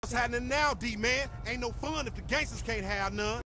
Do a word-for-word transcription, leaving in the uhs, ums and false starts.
What's happening now, D-man? Ain't no fun if the gangsters can't have none.